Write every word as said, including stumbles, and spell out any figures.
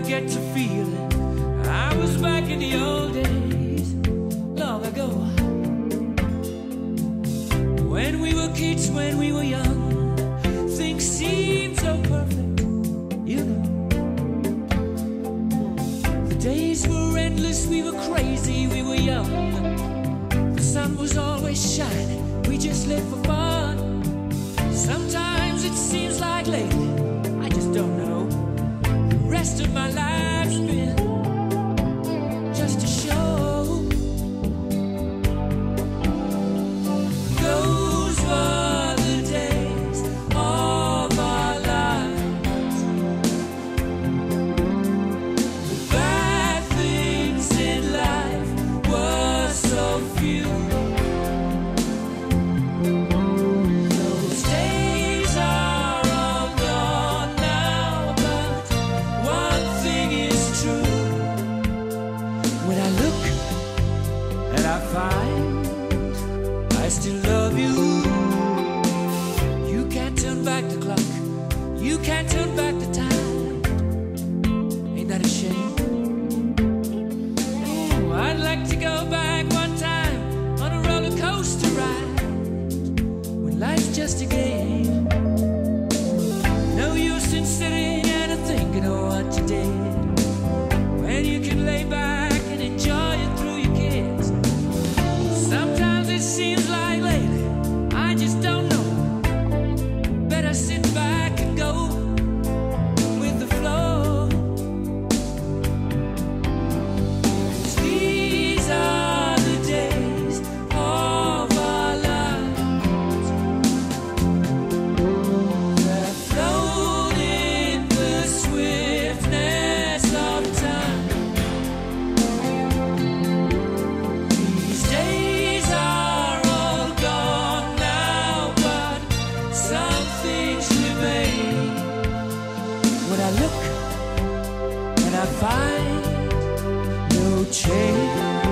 get to feeling I was back in the old days, long ago. When we were kids, when we were young, things seemed so perfect, you know. The days were endless, we were crazy, we were young. The sun was always shining, we just lived for fun. Sometimes it seems like lately, I just don't know, the rest of my life's been just a show. Those were the days of our lives. The bad things in life were so few. Those days are all gone now, but one thing is true. When I look and I find I still love you, you can't turn back the clock, you can't turn back the time. Ain't that a shame? Ooh, I'd like to go back one time on a roller coaster ride, when life's just a game. No use in sitting and thinking of what you did, when you can lay back and enjoy it through your kids. Sometimes it seems like lately, I just don't know. Better sit back and go with the flow. 'Cause these are the days of our lives that float in the swiftness of time. These days are all gone now, but some things remain. When I look and I find no change.